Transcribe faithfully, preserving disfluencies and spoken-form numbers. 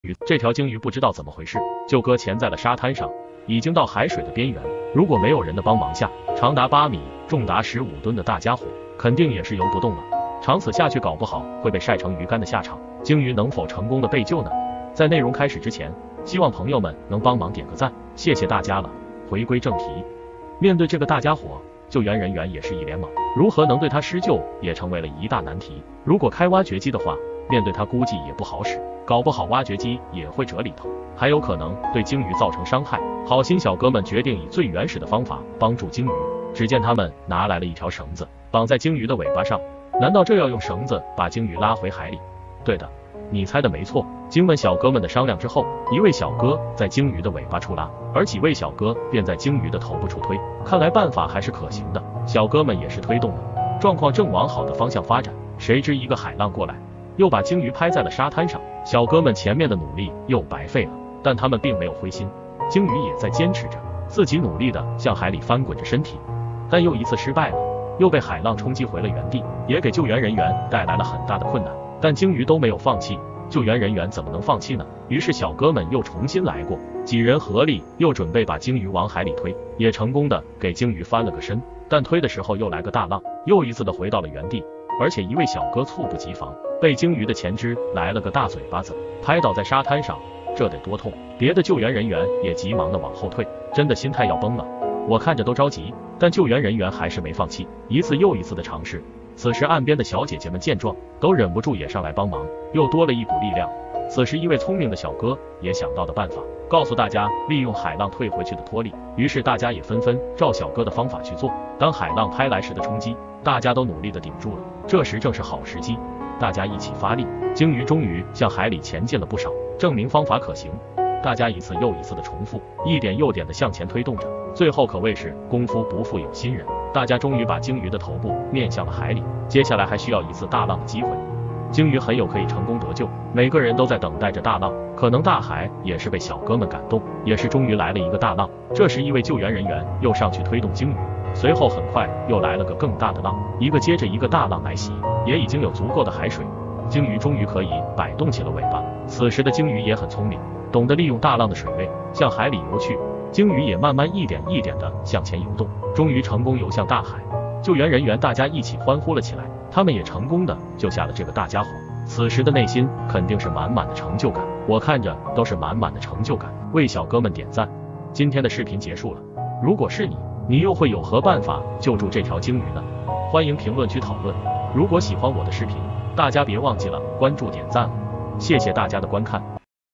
鱼这条鲸鱼不知道怎么回事，就搁浅在了沙滩上，已经到海水的边缘。如果没有人的帮忙下，长达八米、重达十五吨的大家伙，肯定也是游不动了。长此下去，搞不好会被晒成鱼干的下场。鲸鱼能否成功的被救呢？在内容开始之前，希望朋友们能帮忙点个赞，谢谢大家了。回归正题，面对这个大家伙，救援人员也是一脸懵，如何能对他施救也成为了一大难题。如果开挖掘机的话，面对它估计也不好使，搞不好挖掘机也会折里头，还有可能对鲸鱼造成伤害。好心小哥们决定以最原始的方法帮助鲸鱼，只见他们拿来了一条绳子，绑在鲸鱼的尾巴上。难道这要用绳子把鲸鱼拉回海里？对的，你猜的没错。经过小哥们的商量之后，一位小哥在鲸鱼的尾巴处拉，而几位小哥便在鲸鱼的头部处推。看来办法还是可行的，小哥们也是推动的，状况正往好的方向发展。谁知一个海浪过来，又把鲸鱼拍在了沙滩上。小哥们前面的努力又白费了，但他们并没有灰心，鲸鱼也在坚持着，自己努力的向海里翻滚着身体，但又一次失败了，又被海浪冲击回了原地，也给救援人员带来了很大的困难。但鲸鱼都没有放弃，救援人员怎么能放弃呢？于是小哥们又重新来过，几人合力又准备把鲸鱼往海里推，也成功的给鲸鱼翻了个身，但推的时候又来个大浪，又一次的回到了原地。而且一位小哥猝不及防，被鲸鱼的前肢来了个大嘴巴子，拍倒在沙滩上，这得多痛！别的救援人员也急忙的往后退，真的心态要崩了。我看着都着急，但救援人员还是没放弃，一次又一次的尝试。此时岸边的小姐姐们见状，都忍不住也上来帮忙，又多了一股力量。此时一位聪明的小哥也想到了办法，告诉大家利用海浪退回去的拖力。于是大家也纷纷照小哥的方法去做。当海浪拍来时的冲击，大家都努力的顶住了。这时正是好时机，大家一起发力，鲸鱼终于向海里前进了不少，证明方法可行。大家一次又一次的重复，一点又点的向前推动着，最后可谓是功夫不负有心人，大家终于把鲸鱼的头部面向了海里。接下来还需要一次大浪的机会，鲸鱼很有可以成功得救，每个人都在等待着大浪。可能大海也是被小哥们感动，也是终于来了一个大浪。这时一位救援人员又上去推动鲸鱼，随后很快又来了个更大的浪，一个接着一个大浪来袭，也已经有足够的海水，鲸鱼终于可以摆动起了尾巴。此时的鲸鱼也很聪明，懂得利用大浪的水位向海里游去，鲸鱼也慢慢一点一点的向前游动，终于成功游向大海。救援人员大家一起欢呼了起来，他们也成功的救下了这个大家伙。此时的内心肯定是满满的成就感，我看着都是满满的成就感，为小哥们点赞。今天的视频结束了，如果是你，你又会有何办法救助这条鲸鱼呢？欢迎评论区讨论。如果喜欢我的视频，大家别忘记了关注点赞了，谢谢大家的观看。